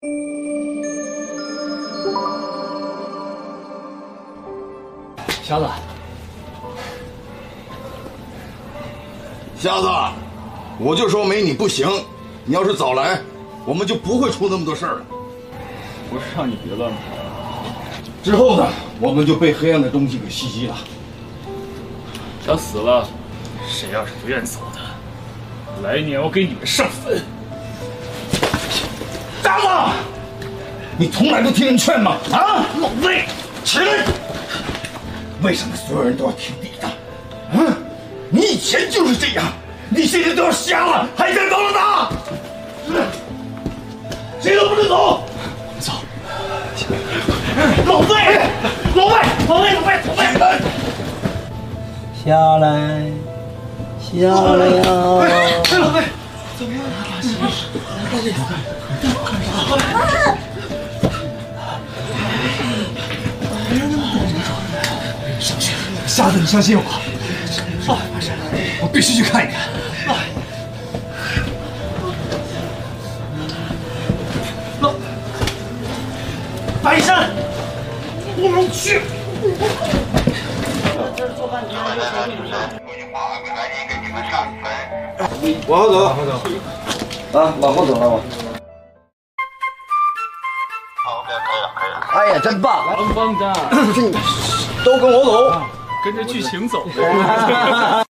瞎子， 瞎子，我就说没你不行。你要是早来，我们就不会出那么多事儿了。 不是让你别乱跑。 之后呢，我们就被黑暗的东西给袭击了。 他死了，谁要是不愿走的，来年我给你们上坟。 瞎子，你从来不听人劝吗？啊， 老魏， 起来！为什么所有人都要听你的？啊，你以前就是这样，你现在都要瞎了，还想搞老大？谁都不准走！ 走！ 老魏，老魏，老魏，老魏，老魏！ 下来，下来呀！ 老魏， 怎么了？ 瞎子，你相信我，我必须去看一看。 白山，我们去。往后走，往后走。啊，往后走了吗？ 哎呀，真棒！ 棒棒的， 都跟我走。 跟着剧情走。